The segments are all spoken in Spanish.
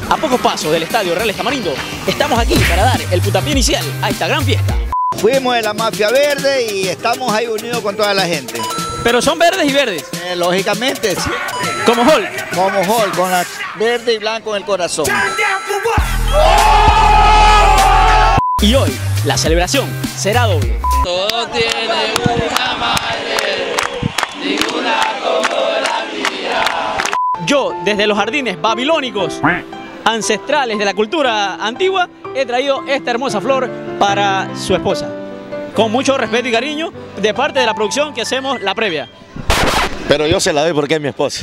A pocos pasos del Estadio Real Tamarindo, estamos aquí para dar el puntapié inicial a esta gran fiesta. Fuimos de la Mafia Verde y estamos ahí unidos con toda la gente. Pero son verdes y verdes. Lógicamente, sí. Como Hall. Como Hall, con la verde y blanco en el corazón. Y hoy, la celebración será doble. Todo tiene una madre, ninguna como la mía. Yo, desde los jardines babilónicos, ancestrales de la cultura antigua, he traído esta hermosa flor para su esposa. Con mucho respeto y cariño de parte de la producción que hacemos la previa. Pero yo se la doy porque es mi esposa.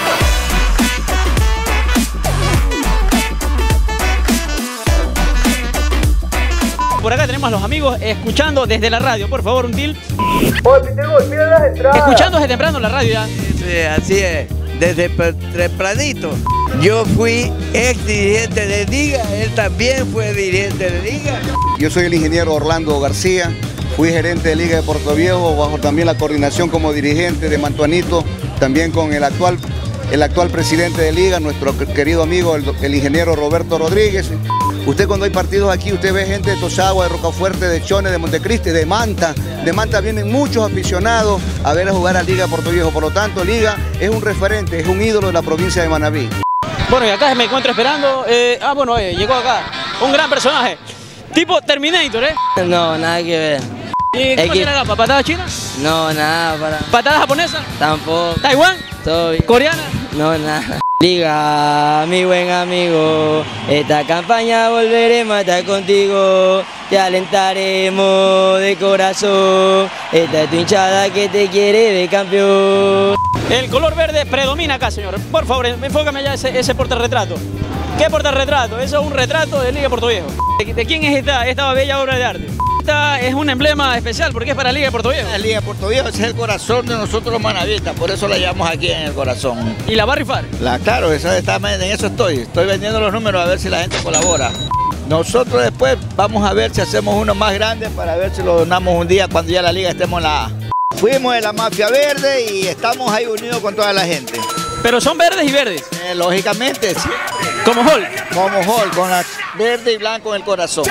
Por acá tenemos a los amigos escuchando desde la radio. Por favor, un til. Escuchando desde temprano la radio ya. Sí, así es, desde tempranito. Yo fui ex dirigente de Liga, él también fue dirigente de Liga. Yo soy el ingeniero Orlando García, fui gerente de Liga de Puerto Viejo, bajo también la coordinación como dirigente de Mantuanito, también con el actual presidente de Liga, nuestro querido amigo, el ingeniero Roberto Rodríguez. Usted cuando hay partidos aquí, usted ve gente de Tosagua, de Rocafuerte, de Chone, de Montecristi, de Manta. De Manta vienen muchos aficionados a ver a jugar a Liga de Puerto Viejo. Por lo tanto, Liga es un referente, es un ídolo de la provincia de Manabí. Bueno, y acá me encuentro esperando. Llegó acá un gran personaje. Tipo Terminator, ¿eh? No, nada que ver. ¿Y cómo tiene la patada china? No, nada para... ¿Patada japonesa? Tampoco. ¿Taiwán? Todo bien. ¿Coreana? No, nada. Liga, mi buen amigo, esta campaña volveremos a estar contigo, te alentaremos de corazón, esta es tu hinchada que te quiere de campeón. El color verde predomina acá, señor. Por favor, enfócame ya ese portarretrato. ¿Qué portarretrato? Eso es un retrato de Liga de Puerto Viejo. ¿De quién es esta bella obra de arte? Esta es un emblema especial porque es para Liga de Puerto Viejo. La Liga de Puerto Viejo es el corazón de nosotros los manavistas, por eso la llevamos aquí en el corazón. ¿Y la va a rifar? Claro, en eso estoy vendiendo los números a ver si la gente colabora. Nosotros después vamos a ver si hacemos uno más grande para ver si lo donamos un día cuando ya la Liga estemos en la A. Fuimos de la Mafia Verde y estamos ahí unidos con toda la gente. Pero son verdes y verdes. Lógicamente, sí. Como Hall. Como Hall, con la verde y blanco en el corazón.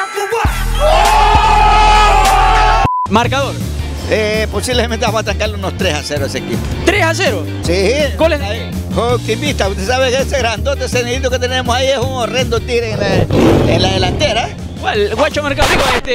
Marcador. Posiblemente vamos a trancarle unos 3-0 a ese equipo. ¿3-0? Sí. ¿Cuál es? Optimista, usted sabe que ese grandote, ese niñito que tenemos ahí es un horrendo tigre en la delantera. ¿Cuál? Guacho Mercado,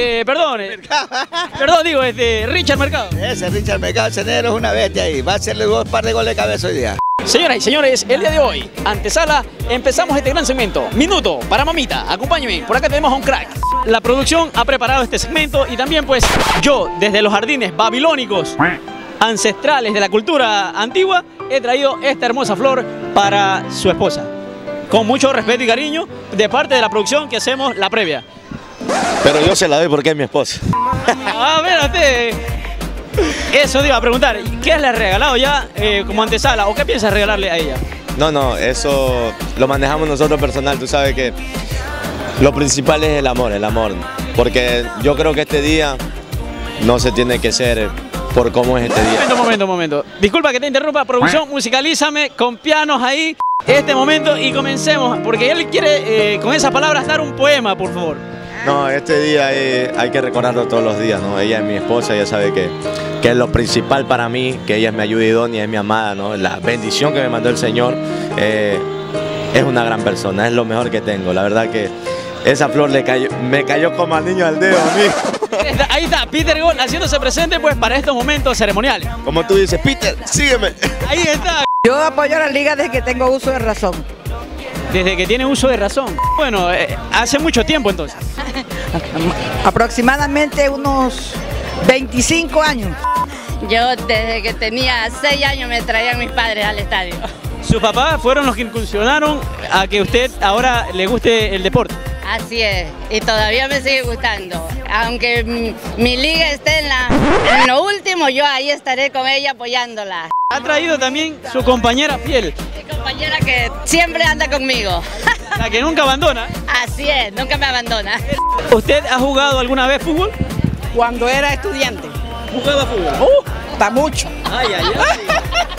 digo, Richard Mercado. Ese Richard Mercado, ese negro es una bestia ahí, va a hacerle un par de goles de cabeza hoy día. Señoras y señores, el día de hoy, antesala, empezamos este gran segmento. Minuto para mamita, acompáñenme, por acá tenemos a un crack. La producción ha preparado este segmento y también pues yo, desde los jardines babilónicos, ancestrales de la cultura antigua, he traído esta hermosa flor para su esposa. Con mucho respeto y cariño de parte de la producción que hacemos la previa. Pero yo se la doy porque es mi esposa. A ver, eso te iba a preguntar, ¿qué le has regalado ya como antesala o qué piensas regalarle a ella? No, eso lo manejamos nosotros personal, tú sabes que lo principal es el amor, porque yo creo que este día no se tiene que ser por cómo es este día. Momento. Disculpa que te interrumpa, producción, musicalízame con pianos ahí este momento y comencemos, porque él quiere con esas palabras dar un poema, por favor. No, este día hay que recordarlo todos los días, ¿no? Ella es mi esposa, ella sabe que es lo principal para mí, que ella es mi ayuda idónea, es mi amada, ¿no? La bendición que me mandó el Señor, es una gran persona, es lo mejor que tengo. La verdad que esa flor me cayó como al niño al dedo, amigo. Ahí está, Peter Gol haciéndose presente pues para estos momentos ceremoniales. Como tú dices, Peter, sígueme. Ahí está. Yo apoyo a la Liga desde que tengo uso de razón. Desde que tiene uso de razón. Bueno, hace mucho tiempo entonces. Aproximadamente unos 25 años. Yo desde que tenía 6 años me traían mis padres al estadio. Sus papás fueron los que incursionaron a que usted ahora le guste el deporte. Así es, y todavía me sigue gustando. Aunque mi liga esté en lo último, yo ahí estaré con ella apoyándola. Ha traído también su compañera fiel. Mi compañera que siempre anda conmigo. La que nunca abandona. Así es, nunca me abandona. ¿Usted ha jugado alguna vez fútbol? Cuando era estudiante. ¿Jugaba fútbol? Está mucho. Ay.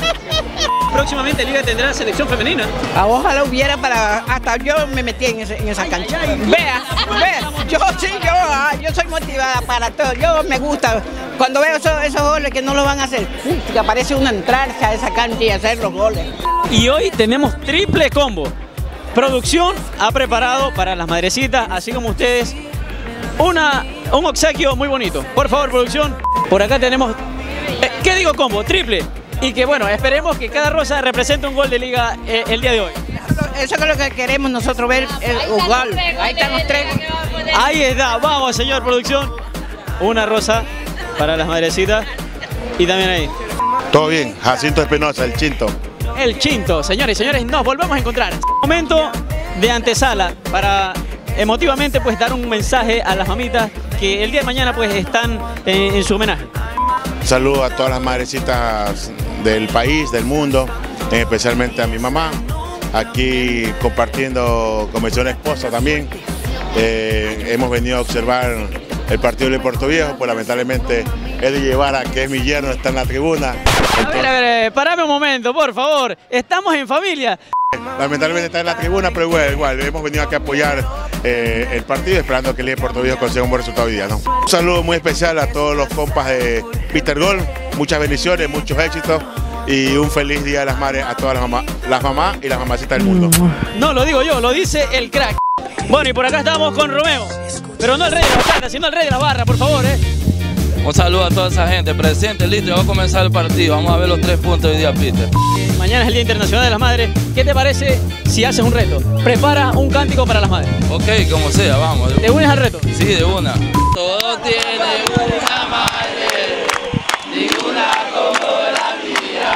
Próximamente Liga tendrá selección femenina. Ojalá hubiera hasta yo me metí en esa cancha. Vea, yo soy motivada para todo. Yo me gusta cuando veo esos goles que no lo van a hacer. Que aparece uno entrarse a esa cancha y hacer los goles. Y hoy tenemos triple combo. Producción ha preparado para las madrecitas, así como ustedes, un obsequio muy bonito. Por favor, producción. Por acá tenemos, ¿qué digo combo? Triple. Y que bueno, esperemos que cada rosa represente un gol de Liga el día de hoy. Eso es lo que queremos nosotros ver, el gol. Ahí están los tres. Ahí está, vamos señor producción. Una rosa para las madrecitas y también ahí. Todo bien, Jacinto Espinosa, el Chinto. El Chinto, señores y señores, nos volvemos a encontrar. Momento de antesala para emotivamente pues dar un mensaje a las mamitas que el día de mañana pues están en su homenaje. Saludo a todas las madrecitas del país, del mundo, especialmente a mi mamá, aquí compartiendo con mi esposa también. Hemos venido a observar el partido de Puerto Viejo, pues lamentablemente Eddie Guevara, que es mi yerno, está en la tribuna. Entonces, a ver, parame un momento, por favor, estamos en familia. Lamentablemente está en la tribuna, pero igual hemos venido aquí a apoyar el partido, esperando que el Puerto Viejo consiga un buen resultado hoy día, ¿no? Un saludo muy especial a todos los compas de Peter Gol, muchas bendiciones, muchos éxitos y un feliz Día de las Madres a todas las mamás y las mamacitas del mundo. No lo digo yo, lo dice el crack. Bueno, y por acá estamos con Romeo, pero no el rey de la bachata, sino el rey de la barra, por favor, Un saludo a toda esa gente. Presidente, listo, ya va a comenzar el partido. Vamos a ver los 3 puntos hoy día, Peter. Mañana es el Día Internacional de las Madres. ¿Qué te parece si haces un reto? Prepara un cántico para las madres. Ok, como sea, vamos. ¿Te unes al reto? Sí, de una. Todo tiene una madre, ninguna como la mía.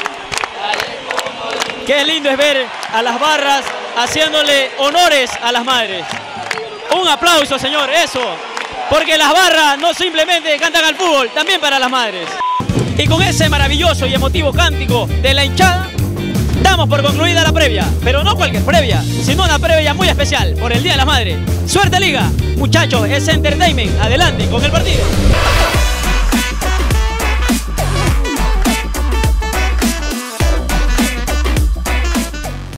Qué lindo es ver a las barras haciéndole honores a las madres. Un aplauso, señor, eso. Porque las barras no simplemente cantan al fútbol, también para las madres. Y con ese maravilloso y emotivo cántico de la hinchada, damos por concluida la previa. Pero no cualquier previa, sino una previa muy especial por el Día de las Madres. ¡Suerte, Liga! Muchachos, es Entertainment. Adelante con el partido.